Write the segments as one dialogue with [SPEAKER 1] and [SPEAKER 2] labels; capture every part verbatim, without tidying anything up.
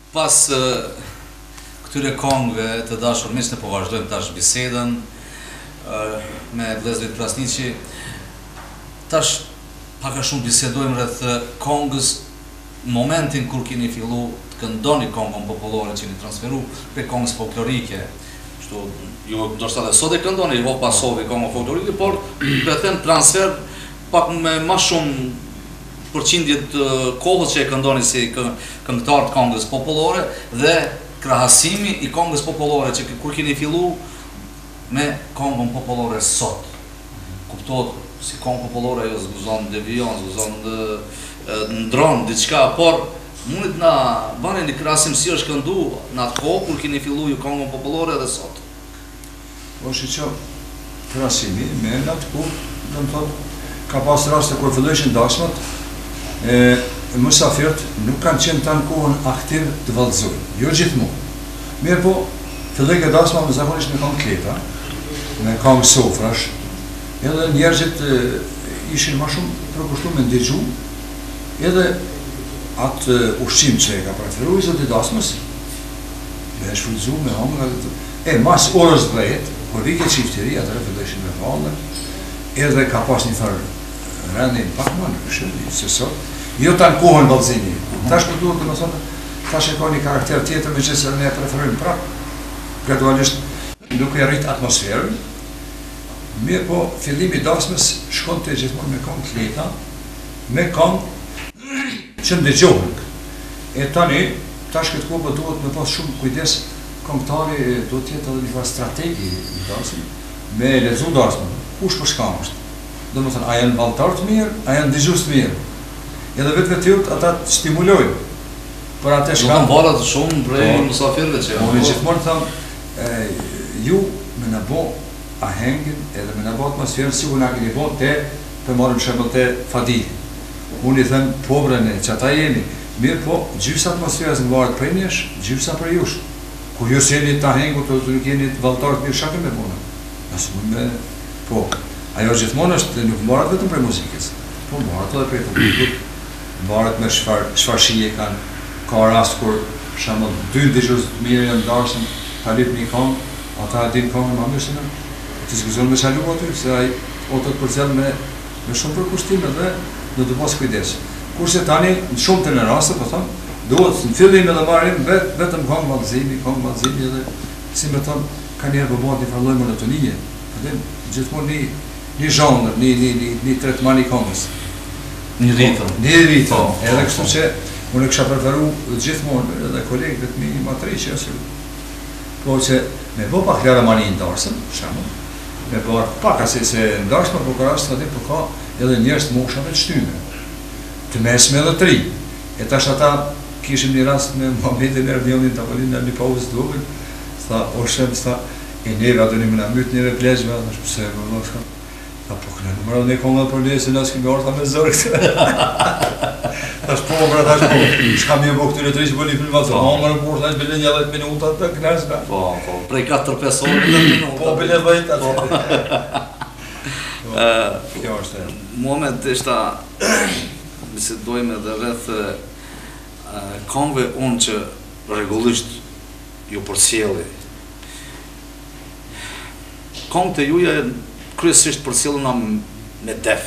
[SPEAKER 1] Pas këtyre kongëve të dashur miq, ne po vazhdojmë tash bisedën me vëllezërit Prasniqi. Tash pak a shumë bisedojmë rreth kongës, momentin kur keni fillu të këndoni kongën popullore që keni transferu prej kongës folklorike. Kështu, ju ndoshta edhe sot e këndoni, jo pasove kongën folklorike, por do të them transfer pak me më shumë përqindje të kohës që e këndoni si këngëtar të kongës popullore dhe krahasimi i kongës popullore që kur keni fillu me kongën popullore sot. Kuptohet si kongë popullore jo zguzon devion, zguzon ndron diçka, por mundit na bani një krahasim si është këndu në atë kohë kur keni fillu ju kongën popullore dhe sot.
[SPEAKER 2] Po shiqo, krahasimi me në atë kohë, do të thotë, ka pas raste kur fillojshin dasmat, mësafirt nuk kanë qenë tanë kohën aktiv të vallëzojnë, jo gjithmonë. Mirë po, filloj ke dasma me zakonisht me kongë kleta, me kongë sofrash, edhe njerëzit ishin ma shumë përkushtu me ndigju, edhe atë ushqim që e ka preferu i zoti dasmës, me e shfrytzu, me hongë, e mas orës dhjetë, kur vike qiftiri, atëre fillojshin me valë, edhe ka pas një farë rendin pak më në këshëri, se sot, jo ta në kohën vallëzimi. Tash për duhet të më thonë, tash e ka një karakter tjetër me që se ne preferojmë prapë, gradualisht nuk e rrit atmosferën, mirë po fillimi dasmës shkon të gjithmonë me kongë kleta, me kongë që ndëgjohen. E tani, tash këtë kohë duhet me pas shumë kujdes, kongëtari do tjetë edhe një farë strategi i dasmën, me lexu dasmën, kush për shka është. Do më thënë, a janë valtar të mirë, a janë dëgjues të mirë. Edhe vetë vetë jut ata të stimulojnë. Për atë shka...
[SPEAKER 1] Nuk kanë varat shumë prej musafirëve që...
[SPEAKER 2] Unë gjithmonë thëmë, ju me në bo ahengin edhe me në bo atmosferën si unë a keni bo te, për marrëm shembull te Fadili. Unë i thëmë, pobrën e që ata jeni, mirë po, gjysa atmosferës në varet prej nesh, gjysa për jush. Kur ju jeni të ahengu, të nuk jeni të valtar të mirë, shakë me bona. Nësë mund me... Po, ajo gjithmonë është nuk mbaret vetëm prej muzikës, po mbaret edhe prej publikut, mbaret me çfarë shije kanë, ka rast kur shembull dy dëgjues të mirë janë dashur, ta lip një këngë, ata e din këngën më mirë se ne. Ti zgjidhon me çalu aty, se ai otot përcjell me me shumë përkushtim edhe do të pas kujdes. Kurse tani në shumë të në raste, po them, duhet në fillim edhe marrim vet vetëm këngë vallëzimi, këngë vallëzimi edhe si më thon kanë një bëbot një farë monotonie. Edhe gjithmonë një një zhonër, një, një, një, një tretman i kongës.
[SPEAKER 1] Një ritëm.
[SPEAKER 2] Një ritëm. Edhe kështu që unë kësha preferu gjithmonë edhe kolegëve të mi matri që është. Po që me bo pak lera mani ndarësën, shemë, me bo pak asi se ndarësën, po kërasë të atim, po ka edhe njerës të moshave të shtyme, të mesme edhe tri. E tash ata kishim një rast me Muhamedin Erdionin të avolin në një pauzë të vogël, tha, o shemë, tha, e neve ato një më në mytë njëre pleqme, thash pëse e më shka. Tha, po këne në mërë dhe një kongët për një, se nësë kemi orta me zërë këtë. Thash po, pra thash po, shka mi e bo këtyre të rishë për një filmat, se ma mërë kur, thash bile një dhejt minuta të kënes me.
[SPEAKER 1] Po, po, prej katër pesë orë dhe minuta.
[SPEAKER 2] Po, bile dhejt atë. Kjo është e.
[SPEAKER 1] Muhamet, ishta, bisedojme dhe rreth kongëve unë që rregullisht ju përcjelli. Kongët e juja kryesisht përcjelluna me def.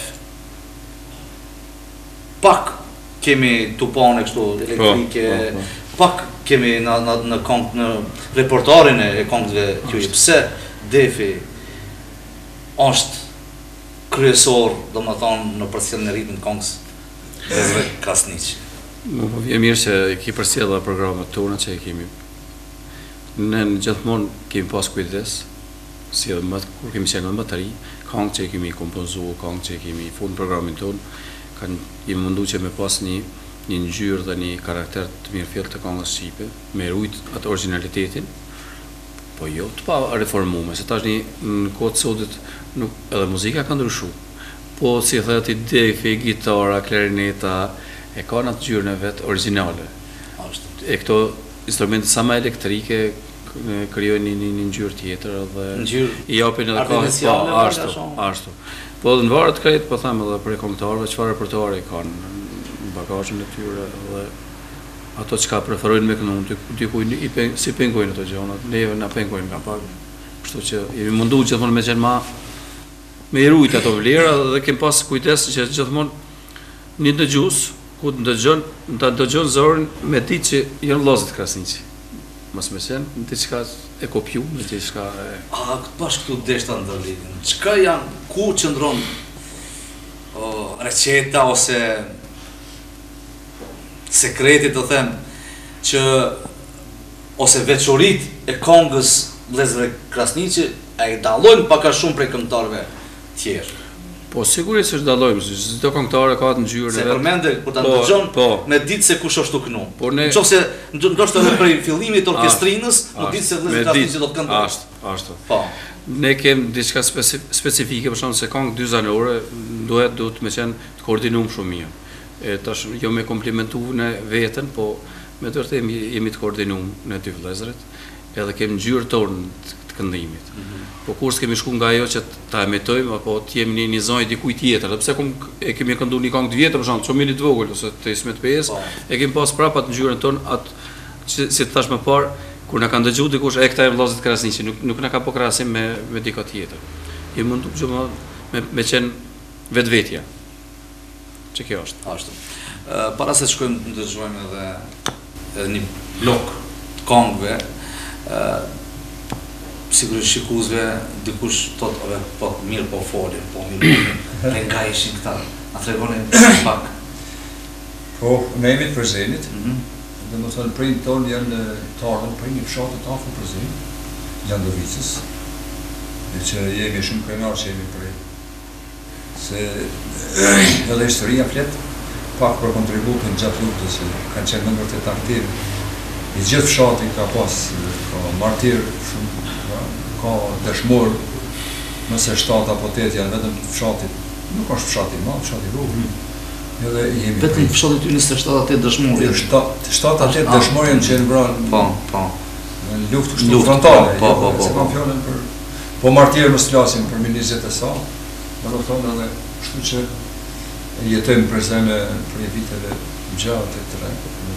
[SPEAKER 1] Pak kemi tupane kështu elektrike, pak kemi në, në, në, kong, në repertoarin e kongëve juja. Pse defi është kryesor, do më thonë, në përcjelljen e ritmit të kongës vëllezërit Krasniqi?
[SPEAKER 3] Po vjen mirë që ki përcjell programet tona që e kemi. Ne gjithmonë kemi pas kujdes, si edhe më kur kemi qenë më të ri, këngë që kemi kompozu, këngë që kemi fund programin tonë, kanë jemi mundu që me pas një një ngjyrë dhe një karakter të mirëfillt të këngës shqipe, me rujt atë originalitetin, po jo të pa reformuar, se tash në kohë të sotit nuk edhe muzika ka ndryshuar. Po si thotë ti defi, gitara, klarineta e kanë atë ngjyrën e vet origjinale.
[SPEAKER 1] Ashtu.
[SPEAKER 3] E këto instrumente sa më elektrike krijojnë një, një ngjyrë tjetër dhe i japin edhe kohë ashtu, ashtu. Po në varet krejt, po them edhe për këngëtarëve çfarë repertuari kanë në bagazhin e tyre dhe ato që ka preferojnë me kënu, dikuj i pen, si pengojnë ato gjonat, neve na pengojnë nga pak. Kështu që jemi mundu gjithmonë me qenë ma me i rujt ato vlera dhe kem pas kujdes që gjithmonë një dëgjues ku të dëgjon, ta dëgjon zorin me ditë që janë vllazët Krasniqi. Mos më qenë në diçka e kopju, në diçka e...
[SPEAKER 1] A, pas këtu deshta ndërlidhin. Çka janë, ku qëndron o, receta ose sekreti të them që ose veçorit e kongës vëllezërve Krasniqi e dallojnë pak a shumë prej këngëtarëve tjerë.
[SPEAKER 3] Po sigurisht është dallojmë, çdo këngëtar ka të ngjyrën e
[SPEAKER 1] Se
[SPEAKER 3] vet.
[SPEAKER 1] përmende kur ta
[SPEAKER 3] Po,
[SPEAKER 1] dëgjon
[SPEAKER 3] po.
[SPEAKER 1] me ditë se kush është u kënu.
[SPEAKER 3] Po ne-
[SPEAKER 1] Nëse ndoshta edhe prej fillimit të orkestrinës,
[SPEAKER 3] Ashtë,
[SPEAKER 1] nuk ditë se
[SPEAKER 3] ashtë,
[SPEAKER 1] vëllezëri
[SPEAKER 3] me
[SPEAKER 1] Krasniqi
[SPEAKER 3] ditë,
[SPEAKER 1] do të këndojë.
[SPEAKER 3] Ashtu, ashtu.
[SPEAKER 1] Po.
[SPEAKER 3] Ne kem diçka speci specifike, për shkak se këngë dy zanore duhet duhet me qenë të koordinuar shumë mirë. E tash jo me komplimentu në veten, po me të vërtetë jemi, jemi të koordinuar në dy vëllezërit, edhe kemi ngjyrë tonë të, të këndimit. Po kur s'kemi shku nga ajo që ta emitojmë apo të jemi në një zonë dikujt tjetër, edhe pse kum e kemi kënduar një këngë të vjetër, për shembull, çomili të vogël ose të ismet pesë,
[SPEAKER 1] Po.
[SPEAKER 3] e kemi pas prapa të ngjyrën tonë atë që si të thash më parë, kur na kanë dëgjuar dikush e këta e vëllezërit Krasniqi, nuk nuk na ka po krahasim me me dikë tjetër. Jemi mundu që më me me qenë vetvetja. Që kjo është.
[SPEAKER 1] Ashtu. Ë, para se të shkojmë të dëgjojmë edhe, edhe një blok të këngëve, ë sigurisht shikuesve dikush thot, "Ore, po mirë po folin, po mirë. Ne nga ishin këta? Na tregonin pak."
[SPEAKER 2] Po, ne jemi të Prezenit,
[SPEAKER 1] Mhm.
[SPEAKER 2] dhe më thënë printë tonë janë të ardhën për një fshatë të afër Prezenit, Landovicës, dhe që jemi shumë krenar që jemi prej. Se edhe historia flet pak për kontributin gjatë luftës, që kanë qenë në vërtet aktiv. I gjithë fshati ka pas, ka martir shumë, ka, ka dëshmor, nëse shtatë apo tetë janë vetëm fshatit, nuk është fshati ma, fshati rrugë. Edhe jemi
[SPEAKER 1] Vetëm fshatit ty njëzet e shtatë atë dëshmori.
[SPEAKER 2] shtatë atë
[SPEAKER 1] Ah,
[SPEAKER 2] dëshmor janë qenë vranë
[SPEAKER 1] Po, po.
[SPEAKER 2] në luftë kështu
[SPEAKER 1] Luftë,
[SPEAKER 2] frontale,
[SPEAKER 1] po, po,
[SPEAKER 2] jo,
[SPEAKER 1] po,
[SPEAKER 2] se
[SPEAKER 1] po.
[SPEAKER 2] kam fjalën për po martirë mos flasim për ministrit e sa, do të thonë edhe kështu që jetojmë për zemë për një viteve gjatë të tëra.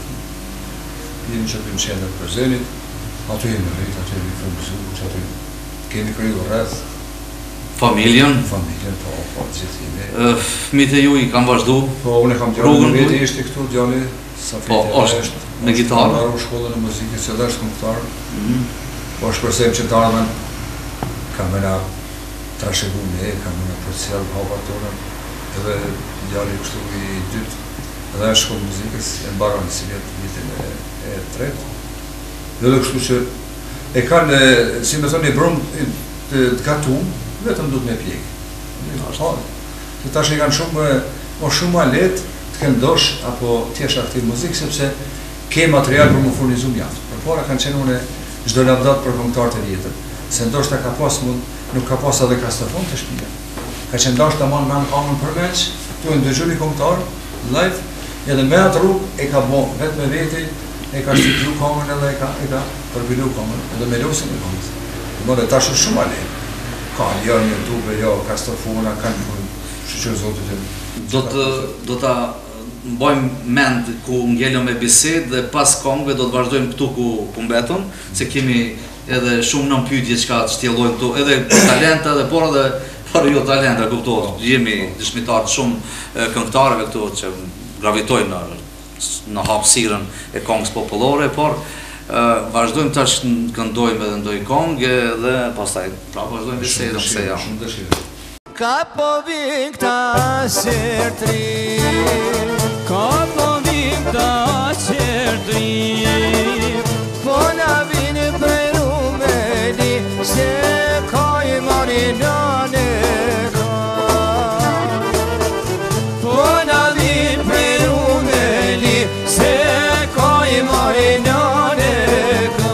[SPEAKER 2] Jemi që të në qendër për zenit, aty jemi rritë, aty jemi fundizu, që aty kemi kriju rreth,
[SPEAKER 1] Familjen,
[SPEAKER 2] familjen, po, po, gjithë jemi.
[SPEAKER 1] ë, fëmijët e ju i kanë vazhdu.
[SPEAKER 2] Po, unë e kam
[SPEAKER 1] Rrugën
[SPEAKER 2] djallë në veti,
[SPEAKER 1] ku-
[SPEAKER 2] ishte këtu djali, sa
[SPEAKER 1] Po, është me gitarë?
[SPEAKER 2] Ka marrë shkollën e muzikës, që edhe është këngëtar.
[SPEAKER 1] Mhm.
[SPEAKER 2] Po shpresojmë që të ardhmen kam me na trashëgu ne, kam me na përcjell hapat tona, edhe djali kështu i dytë, edhe është shkollë muzikës, e mbaron si vjetë vitin e, e tretë. Dhe dhe kështu që e kanë, si me thonë, i brum të, të gatum, vetëm du të me pjekë. Se tash e kanë shumë, o shumë ma letë të këndosh apo t'jesh aktiv muzikë, sepse ke material për më furnizu mjaftë. Për para kanë qenë une çdo lavdat për këngëtarët e vjetër, se ndoshta ka pas mund, nuk ka pas edhe kastofon të shtëpia. Ka qenë dashur ta marrë me anë kamën përveç, tu e ndëgjoj një këngëtar live, edhe me atë rrugë e ka bo vetë me veti, e ka shtyplu kamën edhe e ka e ka përbilu kamën, edhe me lusin e kamës. Domethënë tash është shumë ale. Ka jo në YouTube, jo kastofona, kanë shqyqër zotit e
[SPEAKER 1] Do të do ta mbajmë mend ku ngjellëm me bisedë dhe pas këngëve do të vazhdojmë këtu ku ku mbetëm, se kemi edhe shumë nën pyetje çka shtjellojnë këtu, edhe për talenta dhe por edhe për jo talenta, kuptohet. Jemi dëshmitar të shumë e, këngëtarëve këtu që gravitojnë në në hapësirën e këngës popullore, por e, vazhdojmë tash të këndojmë edhe ndonjë këngë dhe pastaj pra vazhdojmë bisedën se ja.
[SPEAKER 2] Shumë dëshirë.
[SPEAKER 4] Ka po vin këta qertri, ka po vin këta qertri, po na vin për rumeli, se ka i marinane ka. Po na vin për rumeli, se ka i marinane ka.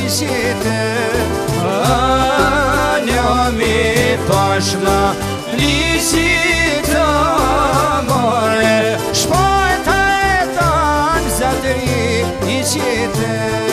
[SPEAKER 4] ishite Anjami pashma Lishita more Shpajta e tanë zatëri ishite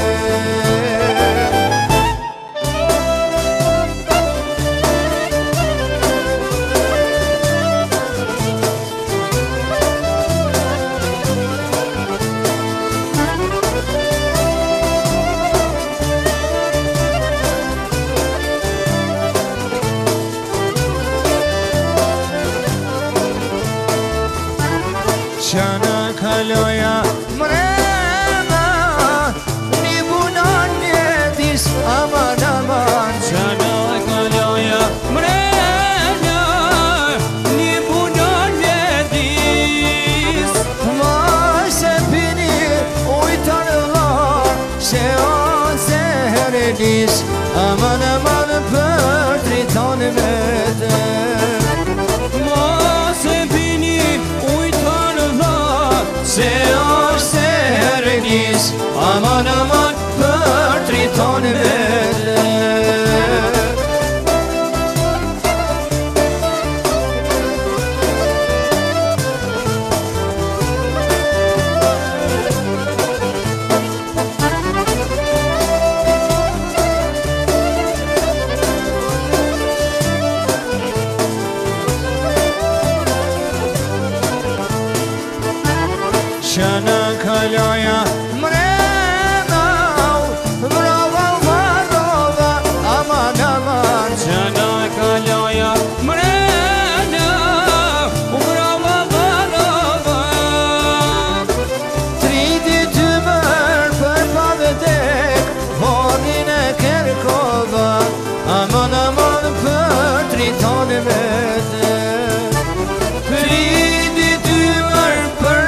[SPEAKER 4] Qana kaloja mrena Një bunan një dis aman aman Qana kaloja mrena Një bunan një dis Ma se pini ujtar dha Se o zehrelis Aman aman për driton me te Se është se herënis Aman aman për triton vete Qana kaloja mrena Vrova varova aman aman Qana kaloja mrena Vrova varova Tridi të mërë për pavëdek Vorin e Kerkova Aman aman për triton vete Tridi të mërë për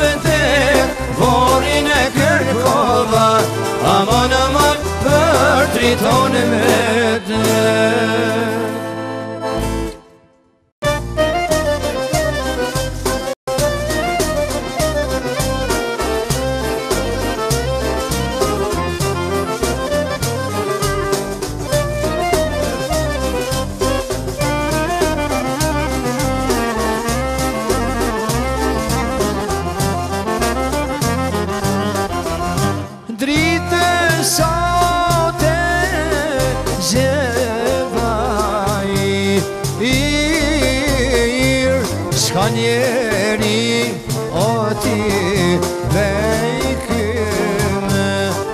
[SPEAKER 4] Vorin e Kerkova Aman aman për triton me te Dritë sote zhevaj Ir Shka njeri o ti vejkëme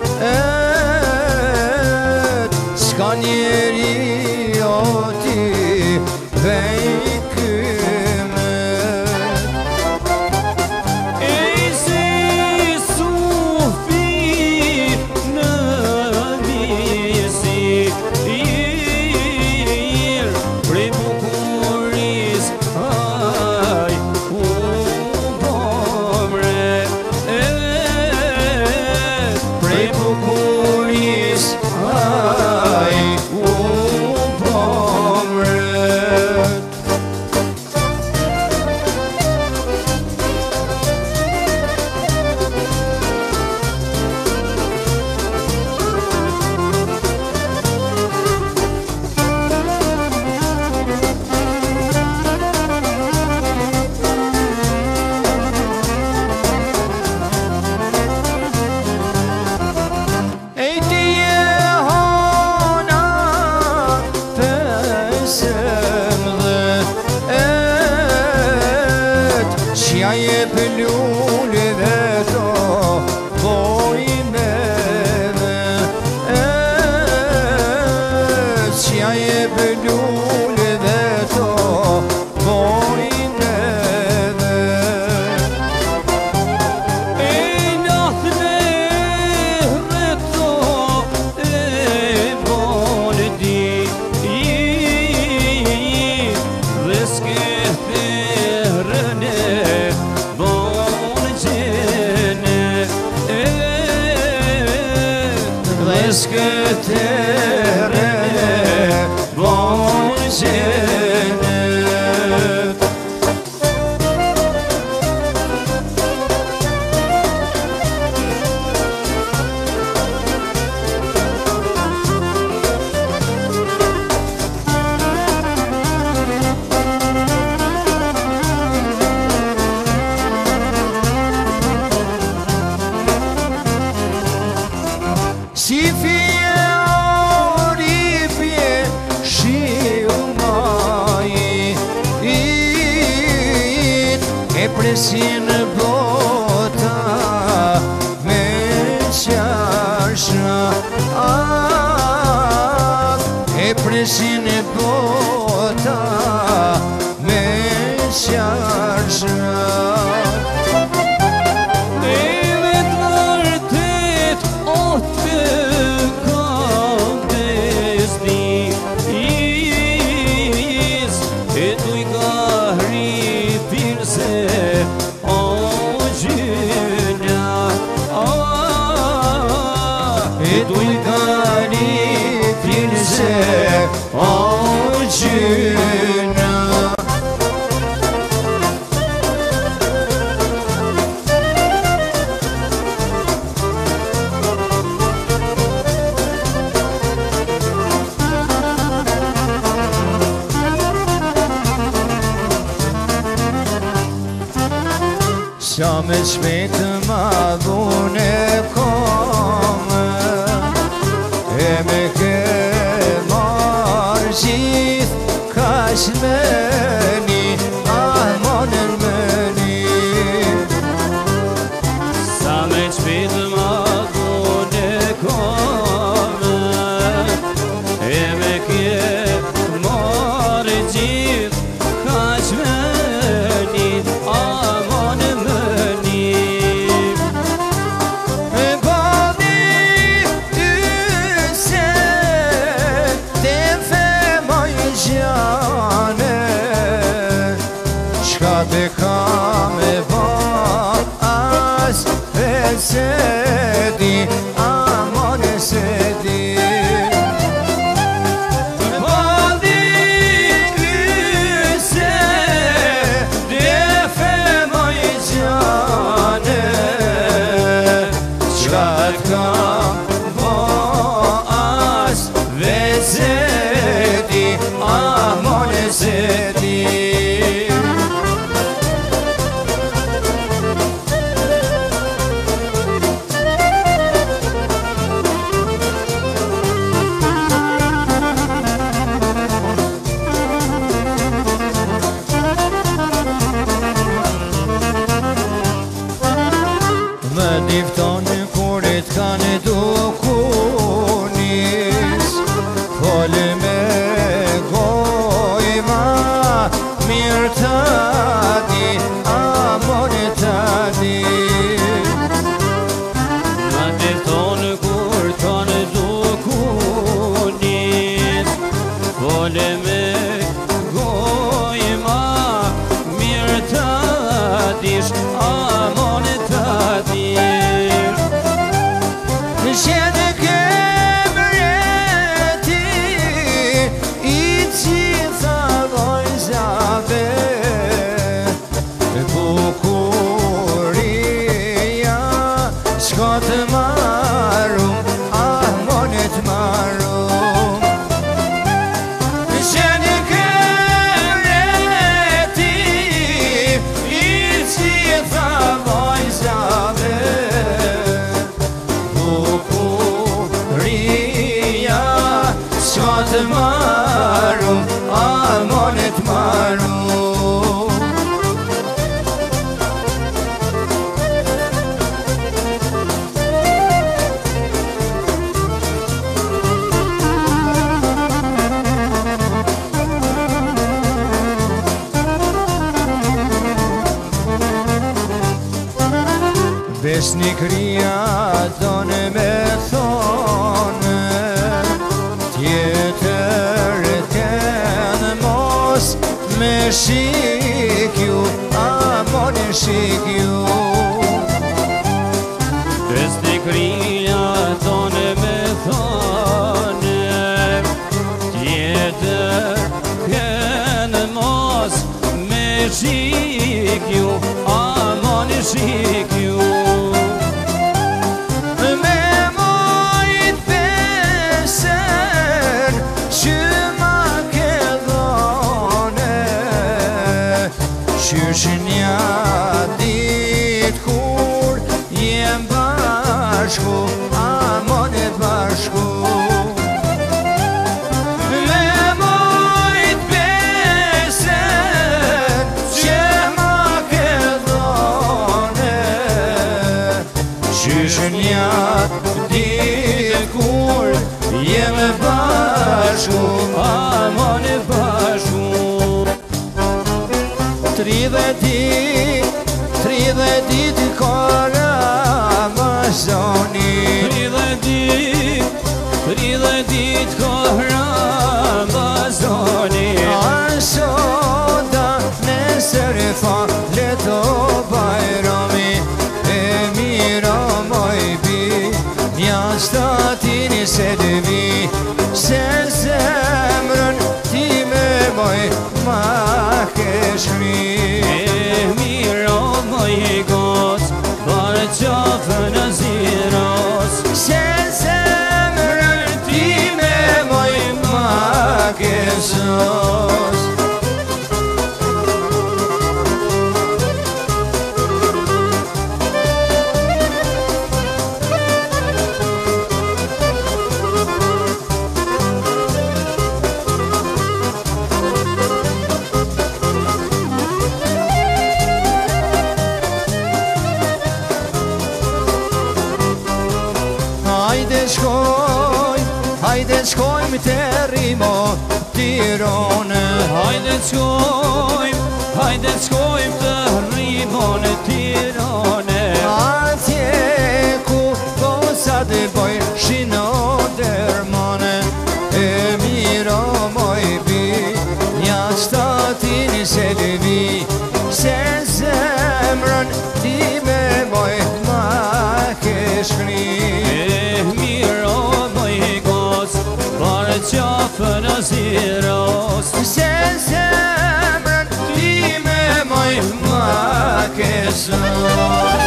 [SPEAKER 4] Et Shka njeri o ti vejkëme Eskëtere bonjenet presin bota me qasha, ah, e presin bota me qasha. Sa me shpetë ma dhune kome, e me ke marë gjithë kaq meni, ah monën meni. Sa me shpetë ma dhune kome, e me ke marë gjithë kaq meni, ah monën meni. Te kam e ba as e se di, amon e se di. Badi kyse defe moj gjane, qka te kam ba as e se di, amon e se di. Diftonë kurit kanë dukunis, folë me goj ma mirë të di, amore të di. Ma diftonë kur kanë dukunis, folë me goj ma mirë të dish, amore të di. Qene kem reti i gjitha vojzave, bukuria s'ka të marum, ah monet marum. Qene kem reti i gjitha vojzave, s'ka të marum, ah monet marum. Besnikria donë me thonë, tjetër kënë mos me shikju, amon e shikju. Besnikria donë me thonë, tjetër kënë mos me shikju, amon e shikju. Qysh nja dit kur jem bashku, amon e bashku. Me mojt besen që ma ke dhone, bashku, aman e bashku. Tridhet dit, tridhet dit ka Ramazani.
[SPEAKER 5] Tridhet dit, tridhet dit ka Ramazani.
[SPEAKER 4] Asoda nesër falet o bajrami, e mira moj bi, nja statin selvi, se zemrën ti me moj ma keshmi.
[SPEAKER 5] E mira moj goc, barë qafën e ziros,
[SPEAKER 4] Se zemrën ti me moj ma kesos. Hajde shkojmë, hajde shkojmë të rimo Tirone.
[SPEAKER 5] hajde t'shkojmë, hajde t'shkojmë të rrimon e Tirone.
[SPEAKER 4] Atje ku gosat bojnë shino dermane, e mira moj bi, nja shtatin selvi, se zemrën ti me moj ma keshkri.
[SPEAKER 5] E mira moj goc, barë qafën e ziros,
[SPEAKER 4] Se zemrën ti me moj ma kesos.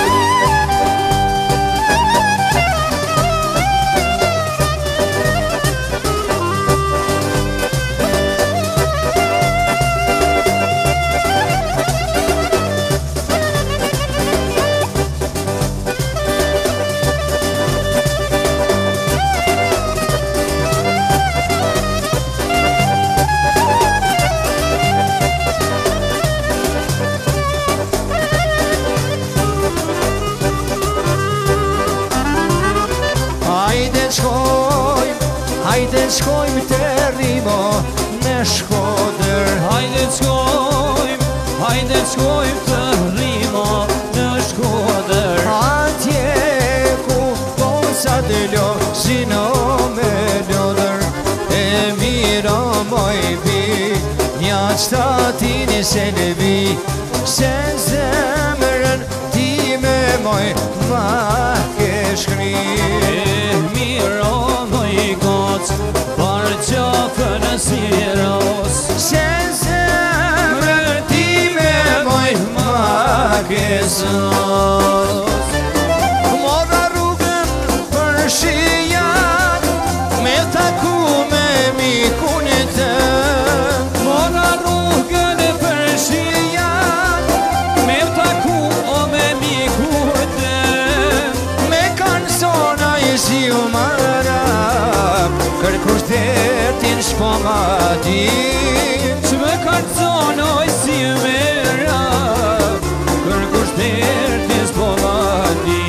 [SPEAKER 4] Hajde shkojmë, hajde shkojmë të rimo në Shkodër.
[SPEAKER 5] hajde t'shkojmë, hajde t'shkojmë të rrimon në Shkodër.
[SPEAKER 4] Atje ku gosat losin o me lodër, e mira moj bi, nja shtatin selvi, se zemrën ti me moj ma keshkri.
[SPEAKER 5] E mira moj goc, barë qafën e ziros,
[SPEAKER 4] Se zemrën ti me moj ma kesos. Mora rrugën për shijan, me taku me mikun e tëm.
[SPEAKER 5] mora rrugën e për shijan, me taku o me mikute.
[SPEAKER 4] Me kanzona i si u marab, kërkush detin shpo ma dim.
[SPEAKER 5] Që me kanzonoj si me rap, kër kushter t'jes po ma di.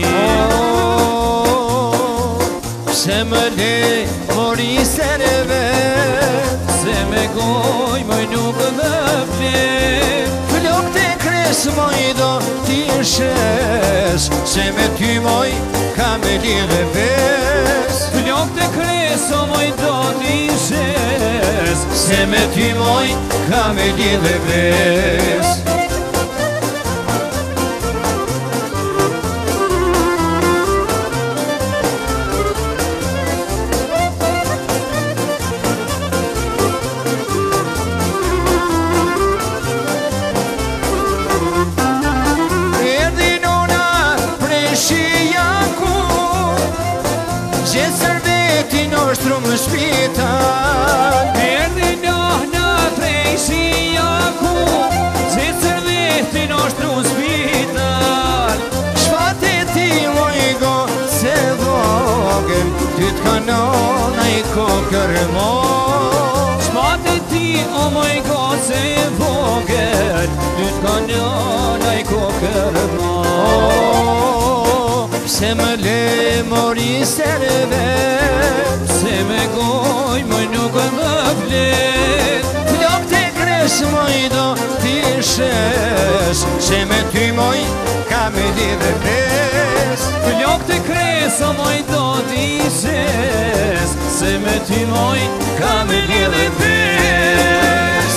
[SPEAKER 4] Se më le mori se në vet,
[SPEAKER 5] Se me goj mëj nuk më flet,
[SPEAKER 4] flok të kres moj do t'i shes, se me ty moj ka me lidhe ves.
[SPEAKER 5] flok të kreso moj do t'i shes,
[SPEAKER 4] Se me ty moj ka me lidhe ves. Erdi nona prej shijaku, gjesër vetin oshtru më shpital.
[SPEAKER 5] erdi njahna prej shijaku, zecër vetin oshtru spital.
[SPEAKER 4] Shfate ti moj go se vogël, ty t'kanona i kokër mo.
[SPEAKER 5] Shpate ti o moj goce vogël, ty t'kanona i kokër mo.
[SPEAKER 4] Se më le mori se në vet,
[SPEAKER 5] Se me goj mëj nuk më
[SPEAKER 4] shes, se me ty moj ka me lidhe pes.
[SPEAKER 5] Flok të kresa moj do t'ishes, se me ty moj ka me lidhe pes.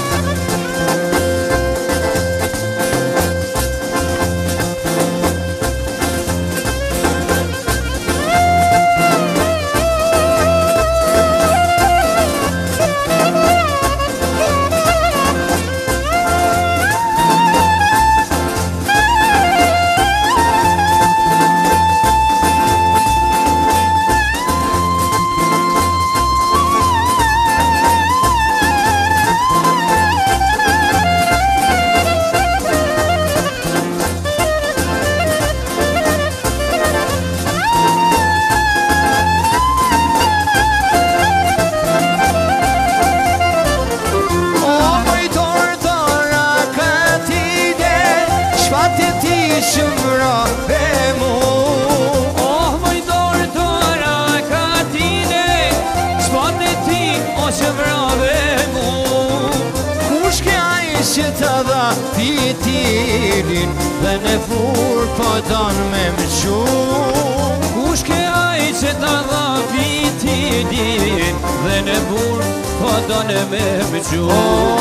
[SPEAKER 4] Fitirin dhe në fur po don me më qu.
[SPEAKER 5] Kush ke aj që ta dha fitirin dhe në fur po don me më qu.
[SPEAKER 4] O,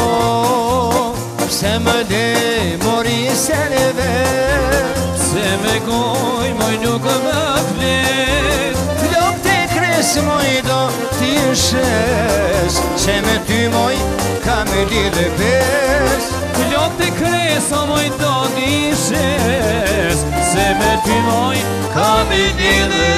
[SPEAKER 4] pse më le mori se në vet,
[SPEAKER 5] pse me goj moj nuk më flet.
[SPEAKER 4] Flok të kres moj do t'i shes, se me ty moj ka me lidhe pes.
[SPEAKER 5] Flok të kresa moj do t'ishes, se me ty moj ka me lidhe